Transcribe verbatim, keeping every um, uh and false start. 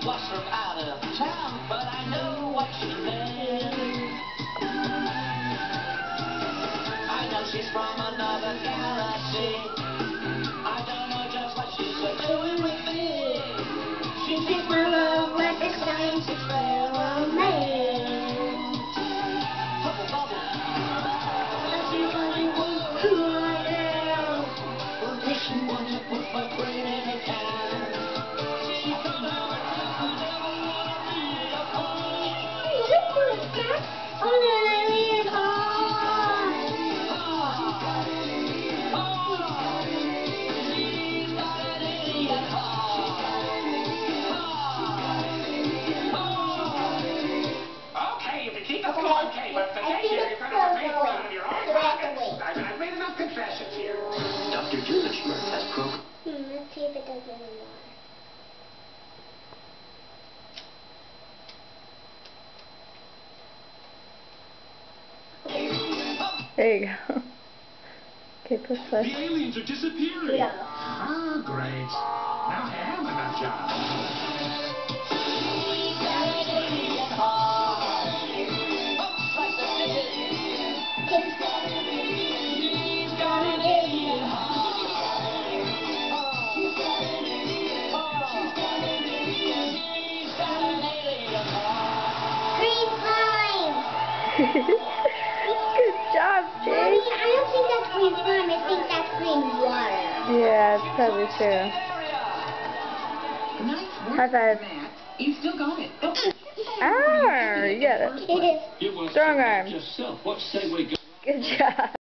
was from out of town, but I know what she meant. I know she's from another galaxy. I don't know just what she's doing with me. She keeps my love like a science experiment. Bubble, bubble. Everybody wants who I am. Well, does she want to put my brain in a can? She somehow never wanna be apart. Oh, no, I need heart. She's got an idiot heart. She's got an idiot heart. She's got an idiot heart. Okay, you can keep the four K, but the day here you're going to have to pay for out of your own pockets. I've, I've made enough concessions here. Doctor Gillisberg has programmed. Hmm, let's see if it does anymore. There you go. Okay, push The push. aliens are disappearing. Yeah. Ah, great. Now I have enough jobs. She's got an idiot heart. Bumps like the city. She's got an idiot heart. She's got an idiot heart. She's got an idiot. She's got an alien heart. Green slime! Good job, I Jake. mean, I don't think that's green slime, I think that's green water. Yeah, it's probably true. Nice work, High five. Matt. You still got it. Ah, you got it. It is. Strong arm. Yourself. What say we go? Good job.